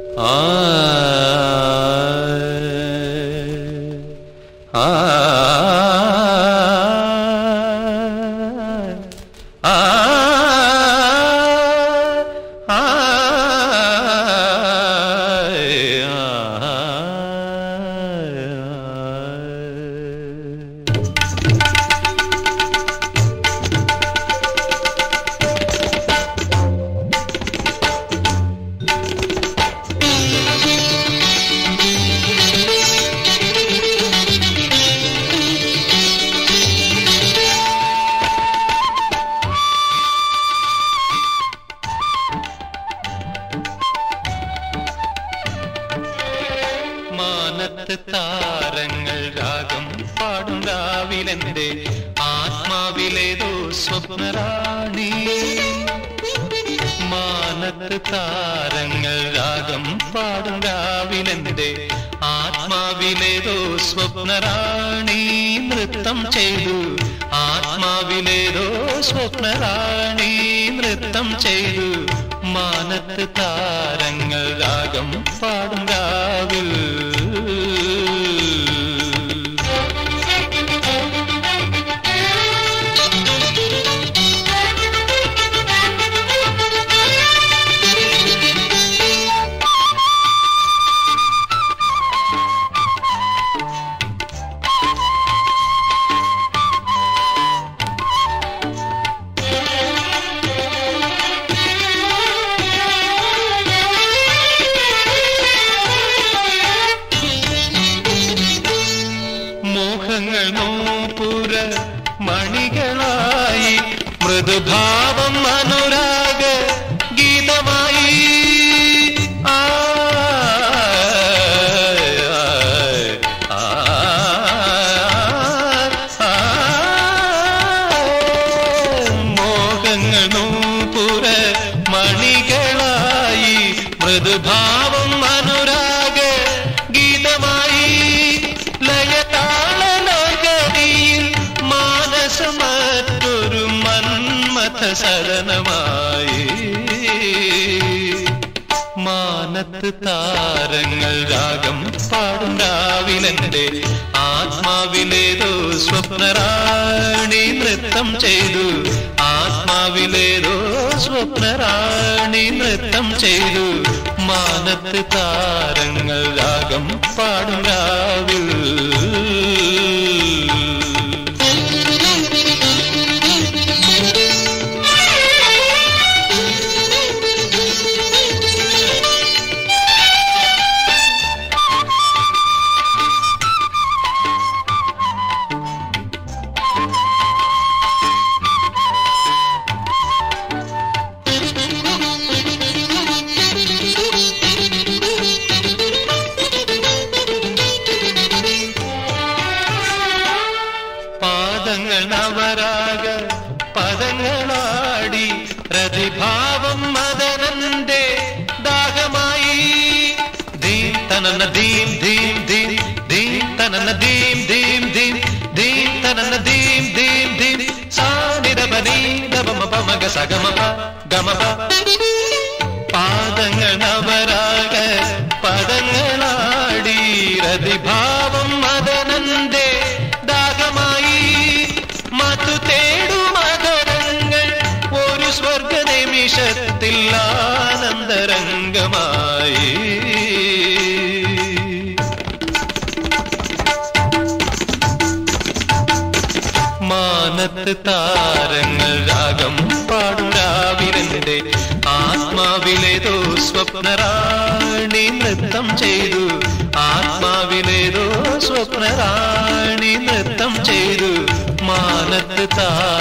താരങ്ങൾ രാഗം പാടും രാവിലെന്റെ ആത്മാവിലേതോ സ്വപ്നറാണി. മാനത്ത് താരങ്ങൾ രാഗം പാടും രാവിലെന്റെ ആത്മാവിലേതോ സ്വപ്നറാണി. നൃത്തം ചെയ്തു ആത്മാവിലേതോ സ്വപ്നറാണി. നൃത്തം ചെയ്തു മാനത്ത് താരങ്ങൾ രാഗം പാടും രാവിൽ. നോപുര മണികളായി മൃദുഭാവം അനുരാഗ ഗീതമായി. മോഹങ്ങൾ നോപുര മണികളായി മൃദുഭാവം അനുരാഗ ഗീതമായി. മറ്റൊരു മന്മഥ ശരണമായി. മാനത്ത് താരങ്ങൾ രാഗം പാടും രാവിലെന്റെ ആത്മാവിലേതോ സ്വപ്നറാണി. നൃത്തം ചെയ്തു ആത്മാവിലേതോ സ്വപ്നറാണി. നൃത്തം ചെയ്തു മാനത്ത് താരങ്ങൾ രാഗം പാടും രാവിൽ. നവരാഗ പദങ്ങളാടി പ്രതിഭാവം മദനന്റെ ദാഹമായി. ദീം തനന ദീം ദീം ദീം ദീം തനന ദീം ദീം ദീം ദീം തനന ദീം ദീം ദീം സാനിദപനീ ദപമ പമഗ സഗമപ ഗമപ. പാദങ്ങൾ നവരാഗ പദങ്ങളാടി പ്രതിഭാവം മദനന്റെ ദാഹമായി. മധു തേടുമധരങ്ങൾ ഒരു സ്വർഗ നിമിഷത്തിൽ ആനന്ദരംഗമായി. മാനത്ത് താരങ്ങൾ രാഗം പാടും രാവിലെന്റെ ആത്മാവിലേതോ സ്വപ്നറാണി. നൃത്തം ചെയ്തു ആത്മാവിലേതോ സ്വപ്നറാണി. നൃത്തം ചെയ്തു മാനത്ത് താരങ്ങൾ